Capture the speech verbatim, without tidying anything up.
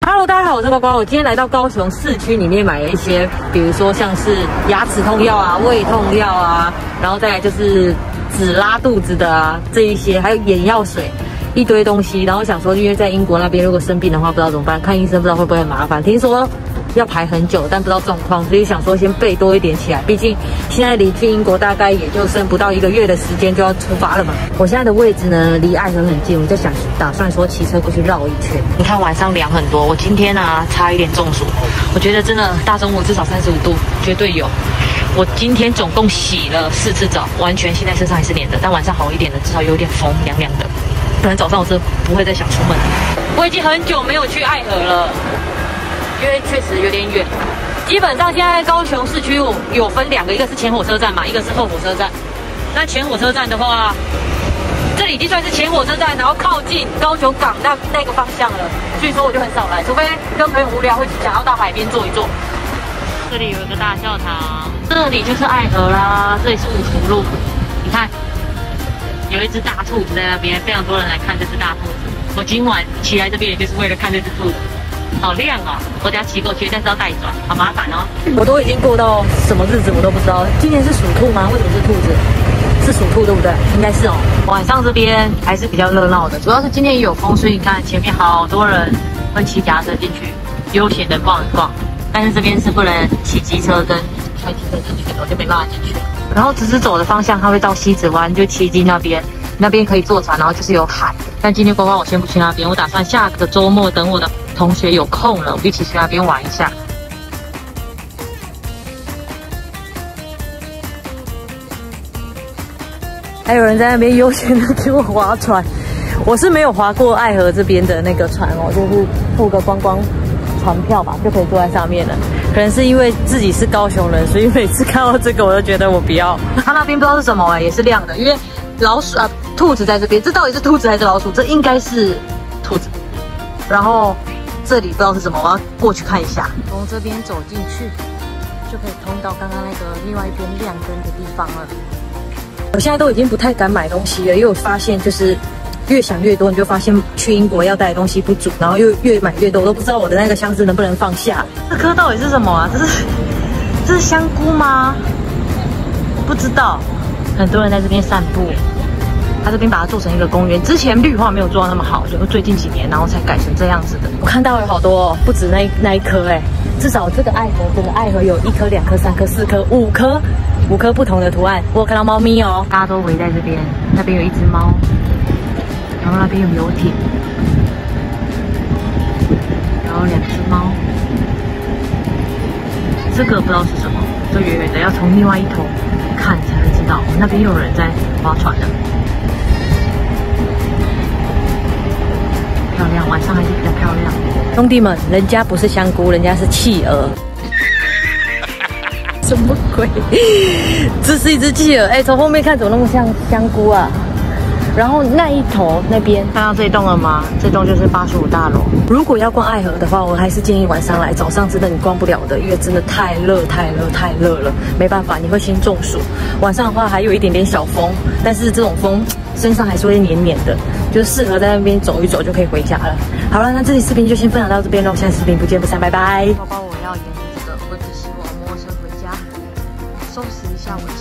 Hello， 大家好，我是呱呱。我今天来到高雄市区里面买了一些，比如说像是牙齿痛药啊、胃痛药啊，然后再来就是止拉肚子的啊这一些，还有眼药水，一堆东西。然后想说，因为在英国那边如果生病的话，不知道怎么办，看医生不知道会不会很麻烦。听说要排很久，但不知道状况，所以想说先备多一点起来。毕竟现在离去英国大概也就剩不到一个月的时间就要出发了嘛。我现在的位置呢离爱河很近，我就想打算说骑车过去绕一圈。你看晚上凉很多，我今天啊差一点中暑，我觉得真的大中午至少三十五度，绝对有。我今天总共洗了四次澡，完全现在身上还是黏的，但晚上好一点的，至少有点风，凉凉的。不然早上我是不会再想出门了。我已经很久没有去爱河了。因为确实有点远，基本上现在高雄市区有有分两个，一个是前火车站嘛，一个是后火车站。那前火车站的话，这里已经算是前火车站，然后靠近高雄港那那个方向了，所以说我就很少来，除非跟朋友无聊会想要到海边坐一坐。这里有一个大教堂，这里就是爱河啦，这里是五福路。你看，有一只大兔子在那边，非常多人来看这只大兔子。我今晚骑来这边也就是为了看这只兔子。好亮哦！我等下骑过去，但是要带转，好麻烦哦。我都已经过到什么日子我都不知道。今年是属兔吗？为什么是兔子？是属兔对不对？应该是哦。晚上这边还是比较热闹的，主要是今天也有风，所以你看前面好多人会骑脚踏车进去，悠闲的逛一逛。但是这边是不能骑机车跟开机车进去的，我就没办法进去。然后直直走的方向，它会到西子湾，就旗津那边，那边可以坐船，然后就是有海。但今天呱呱我先不去那边，我打算下个周末等我的同学有空了，我就一起去那边玩一下。还有人在那边悠闲的给我划船，我是没有划过爱河这边的那个船哦，就是付个观光船票吧，就可以坐在上面了。可能是因为自己是高雄人，所以每次看到这个我就觉得我不要。他那边不知道是什么哎、欸，也是亮的，因为老鼠啊，兔子在这边，这到底是兔子还是老鼠？这应该是兔子。然后这里不知道是什么，我要过去看一下。从这边走进去，就可以通到刚刚那个另外一边亮灯的地方了。我现在都已经不太敢买东西了，因为我发现就是越想越多，你就发现去英国要带的东西不足，然后又越买越多，我都不知道我的那个箱子能不能放下。这颗到底是什么啊？这是这是香菇吗？不知道。很多人在这边散步，他这边把它做成一个公园。之前绿化没有做到那么好，就最近几年然后才改成这样子的。我看到有好多哦，不止那那一颗哎，至少这个爱河，整个爱河有一颗、两颗、三颗、四颗、五颗，五颗不同的图案。我有看到猫咪哦，大家都围在这边，那边有一只猫，然后那边有游艇，然后两只猫。这个不知道是什么，这远远的要从另外一头看才会知道。那边又有人在划船了，漂亮，晚上还是比较漂亮。兄弟们，人家不是香菇，人家是企鹅。什么鬼？这是一只企鹅，哎，从后面看怎么那么像香菇啊？然后那一头那边看到这一栋了吗？这栋就是八十五大楼。如果要逛爱河的话，我还是建议晚上来，早上真的你逛不了的，因为真的太热太热太热了，没办法，你会先中暑。晚上的话还有一点点小风，但是这种风身上还是会黏黏的，就适合在那边走一走就可以回家了。好了，那这期视频就先分享到这边喽，下期视频不见不散，拜拜。包包我要沿着这个温子西我摩托车回家，收拾一下我。